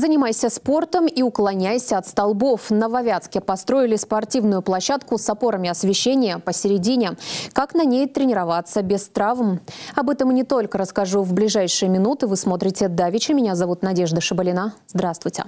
Занимайся спортом и уклоняйся от столбов. В Нововятске построили спортивную площадку с опорами освещения посередине. Как на ней тренироваться без травм? Об этом и не только расскажу в ближайшие минуты. Вы смотрите «Давича». Меня зовут Надежда Шабалина. Здравствуйте.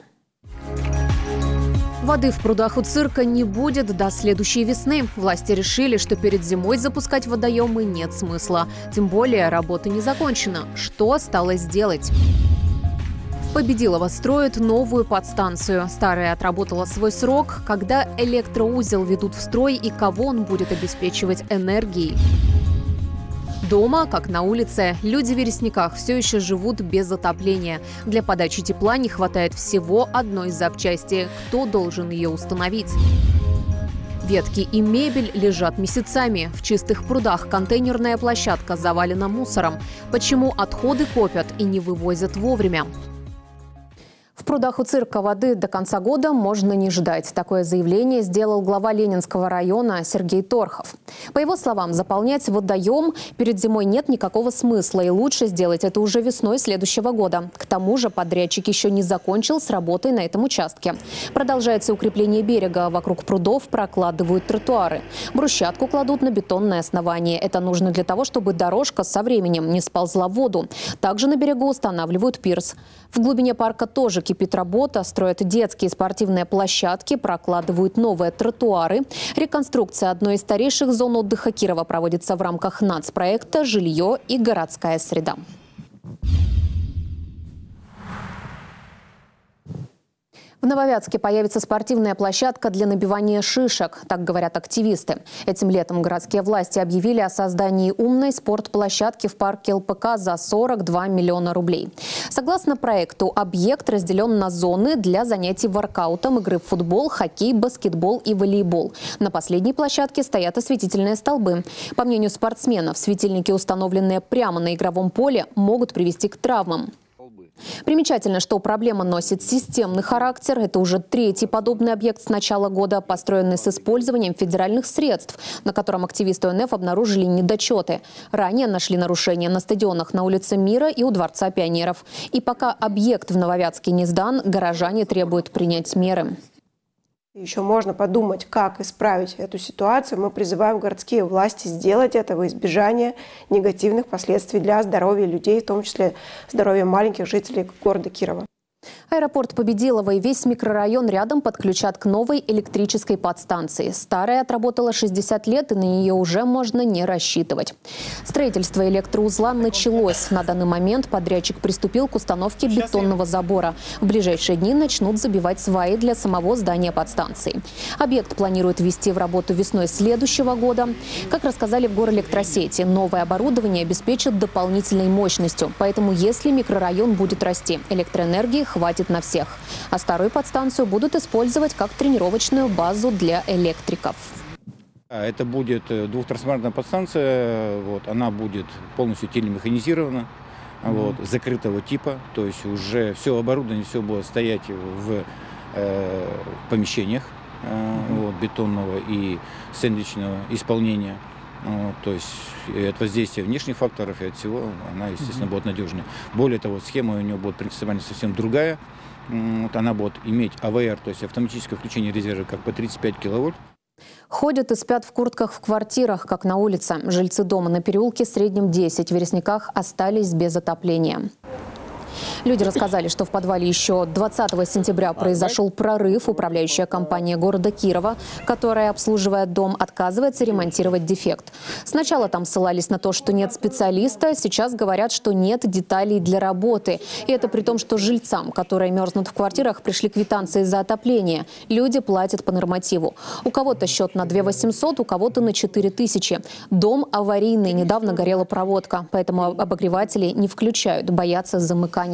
Воды в прудах у цирка не будет до следующей весны. Власти решили, что перед зимой запускать водоемы нет смысла. Тем более работа не закончена. Что осталось делать? В Победилово строят новую подстанцию. Старая отработала свой срок. Когда электроузел ведут в строй и кого он будет обеспечивать энергией? Дома, как на улице, люди в Вересниках все еще живут без отопления. Для подачи тепла не хватает всего одной запчасти. Кто должен ее установить? Ветки и мебель лежат месяцами. В Чистых прудах контейнерная площадка завалена мусором. Почему отходы копят и не вывозят вовремя? В прудах у цирка воды до конца года можно не ждать. Такое заявление сделал глава Ленинского района Сергей Торхов. По его словам, заполнять водоем перед зимой нет никакого смысла. И лучше сделать это уже весной следующего года. К тому же подрядчик еще не закончил с работой на этом участке. Продолжается укрепление берега. Вокруг прудов прокладывают тротуары. Брусчатку кладут на бетонное основание. Это нужно для того, чтобы дорожка со временем не сползла в воду. Также на берегу устанавливают пирс. В глубине парка тоже кипит работа. Строят детские спортивные площадки, прокладывают новые тротуары. Реконструкция одной из старейших зон отдыха Кирова проводится в рамках нацпроекта «Жилье и городская среда». В Нововятске появится спортивная площадка для набивания шишек, так говорят активисты. Этим летом городские власти объявили о создании умной спортплощадки в парке ЛПК за 42 миллиона рублей. Согласно проекту, объект разделен на зоны для занятий воркаутом, игры в футбол, хоккей, баскетбол и волейбол. На последней площадке стоят осветительные столбы. По мнению спортсменов, светильники, установленные прямо на игровом поле, могут привести к травмам. Примечательно, что проблема носит системный характер. Это уже третий подобный объект с начала года, построенный с использованием федеральных средств, на котором активисты ОНФ обнаружили недочеты. Ранее нашли нарушения на стадионах на улице Мира и у Дворца пионеров. И пока объект в Нововятске не сдан, горожане требуют принять меры. Еще можно подумать, как исправить эту ситуацию. Мы призываем городские власти сделать это во избежание негативных последствий для здоровья людей, в том числе здоровья маленьких жителей города Кирова. Аэропорт Победилово и весь микрорайон рядом подключат к новой электрической подстанции. Старая отработала 60 лет, и на нее уже можно не рассчитывать. Строительство электроузла началось. На данный момент подрядчик приступил к установке бетонного забора. В ближайшие дни начнут забивать сваи для самого здания подстанции. Объект планируют ввести в работу весной следующего года. Как рассказали в Горэлектросети, новое оборудование обеспечит дополнительной мощностью. Поэтому, если микрорайон будет расти, электроэнергии хватит на всех. А старую подстанцию будут использовать как тренировочную базу для электриков. Это будет двухтрансформаторная подстанция. Она будет полностью телемеханизирована, закрытого типа. То есть уже все оборудование, все будет стоять в помещениях бетонного и сэндвичного исполнения. То есть от воздействия внешних факторов и от всего она, естественно, будет надежнее. Более того, схема у нее будет принципиально совсем другая. Она будет иметь АВР, то есть автоматическое включение резерва, как по 35 киловольт. Ходят и спят в куртках в квартирах, как на улице. Жильцы дома на переулке Среднем 10 в Вересниках остались без отопления. Люди рассказали, что в подвале еще 20 сентября произошел прорыв. Управляющая компания города Кирова, которая обслуживает дом, отказывается ремонтировать дефект. Сначала там ссылались на то, что нет специалиста. Сейчас говорят, что нет деталей для работы. И это при том, что жильцам, которые мерзнут в квартирах, пришли квитанции за отопление. Люди платят по нормативу. У кого-то счет на 2 800, у кого-то на 4 000. Дом аварийный, недавно горела проводка. Поэтому обогреватели не включают, боятся замыкания.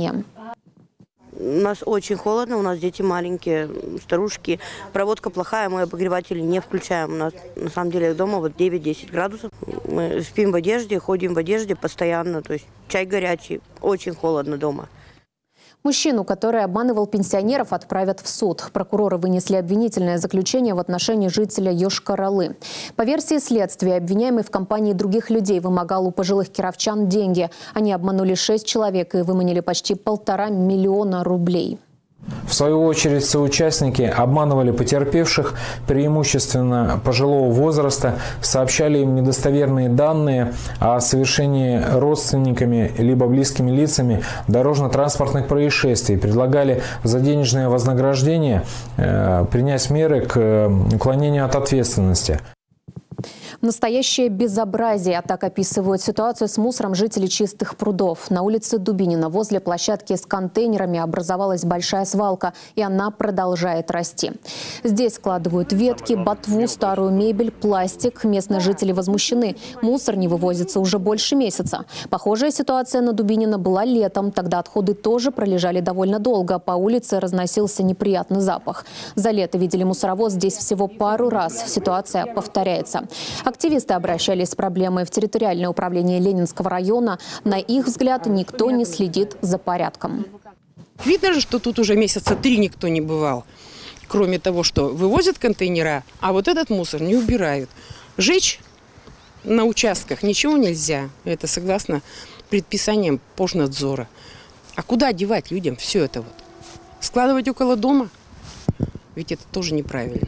У нас очень холодно, у нас дети маленькие, старушки. Проводка плохая, мы обогреватели не включаем. У нас на самом деле дома 9-10 градусов. Мы спим в одежде, ходим в одежде постоянно. То есть чай горячий, очень холодно дома. Мужчину, который обманывал пенсионеров, отправят в суд. Прокуроры вынесли обвинительное заключение в отношении жителя Йошкар-Олы. По версии следствия, обвиняемый в компании других людей вымогал у пожилых кировчан деньги. Они обманули 6 человек и выманили почти 1,5 миллиона рублей. В свою очередь, соучастники обманывали потерпевших, преимущественно пожилого возраста, сообщали им недостоверные данные о совершении родственниками либо близкими лицами дорожно-транспортных происшествий, предлагали за денежное вознаграждение принять меры к уклонению от ответственности. Настоящее безобразие. Так описывают ситуацию с мусором жители Чистых прудов. На улице Дубинина возле площадки с контейнерами образовалась большая свалка, и она продолжает расти. Здесь складывают ветки, ботву, старую мебель, пластик. Местные жители возмущены. Мусор не вывозится уже больше месяца. Похожая ситуация на Дубинина была летом. Тогда отходы тоже пролежали довольно долго. По улице разносился неприятный запах. За лето видели мусоровоз здесь всего пару раз. Ситуация повторяется. Активисты обращались с проблемой в территориальное управление Ленинского района. На их взгляд, никто не следит за порядком. Видно же, что тут уже месяца 3 никто не бывал. Кроме того, что вывозят контейнера, а вот этот мусор не убирают. Жечь на участках ничего нельзя. Это согласно предписаниям Пожнадзора. А куда девать людям все это вот? Складывать около дома? Ведь это тоже неправильно.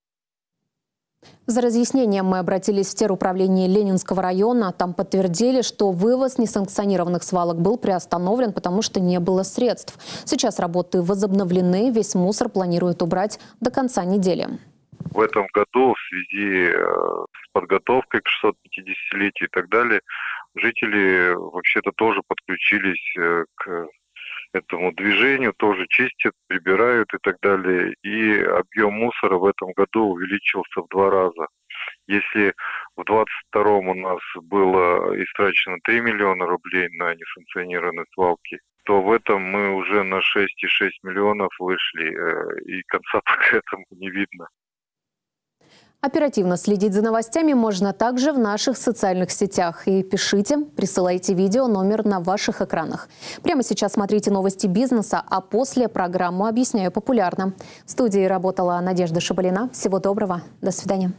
За разъяснением мы обратились в теруправление Ленинского района. Там подтвердили, что вывоз несанкционированных свалок был приостановлен, потому что не было средств. Сейчас работы возобновлены. Весь мусор планируют убрать до конца недели. В этом году в связи с подготовкой к 650-летию и так далее жители вообще-то тоже подключились к этому движению, тоже чистят, прибирают и так далее. И объем мусора в этом году увеличился в 2 раза. Если в 2022 у нас было истрачено 3 миллиона рублей на несанкционированные свалки, то в этом мы уже на 6,6 миллионов вышли, и конца пока этому не видно. Оперативно следить за новостями можно также в наших социальных сетях. И пишите, присылайте видео, номер на ваших экранах. Прямо сейчас смотрите новости бизнеса, а после программу «Объясняю популярно». В студии работала Надежда Шабалина. Всего доброго. До свидания.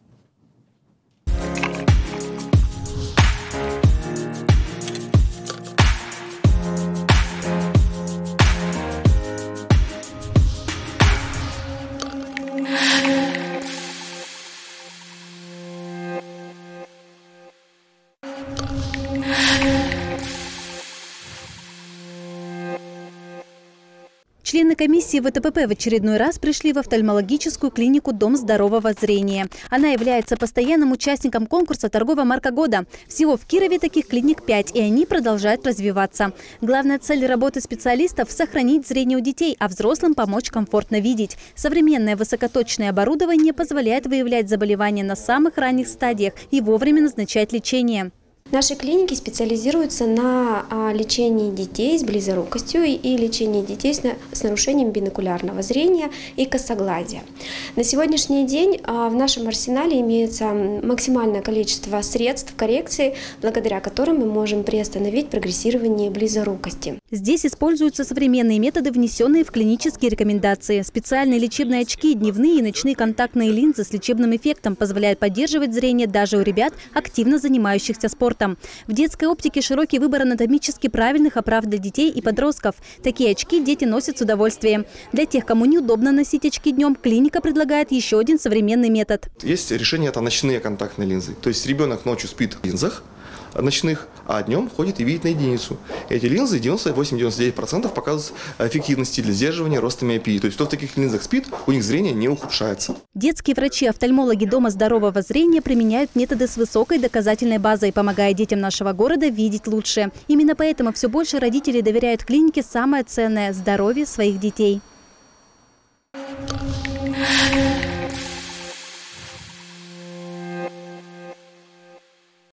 Члены комиссии ВТПП в очередной раз пришли в офтальмологическую клинику «Дом здорового зрения». Она является постоянным участником конкурса «Торговая марка года». Всего в Кирове таких клиник 5, и они продолжают развиваться. Главная цель работы специалистов – сохранить зрение у детей, а взрослым помочь комфортно видеть. Современное высокоточное оборудование позволяет выявлять заболевания на самых ранних стадиях и вовремя назначать лечение. Наши клиники специализируются на лечении детей с близорукостью и лечении детей с нарушением бинокулярного зрения и косоглазия. На сегодняшний день в нашем арсенале имеется максимальное количество средств коррекции, благодаря которым мы можем приостановить прогрессирование близорукости. Здесь используются современные методы, внесенные в клинические рекомендации. Специальные лечебные очки, дневные и ночные контактные линзы с лечебным эффектом позволяют поддерживать зрение даже у ребят, активно занимающихся спортом. В детской оптике широкий выбор анатомически правильных оправ для детей и подростков. Такие очки дети носят с удовольствием. Для тех, кому неудобно носить очки днем, клиника предлагает еще один современный метод. Есть решение – это ночные контактные линзы. То есть ребенок ночью спит в линзах ночных, а днем ходит и видит на единицу. Эти линзы 98-99% показывают эффективности для сдерживания роста миопии. То есть кто в таких линзах спит, у них зрение не ухудшается. Детские врачи-офтальмологи Дома здорового зрения применяют методы с высокой доказательной базой, помогая детям нашего города видеть лучше. Именно поэтому все больше родителей доверяют клинике самое ценное – здоровье своих детей.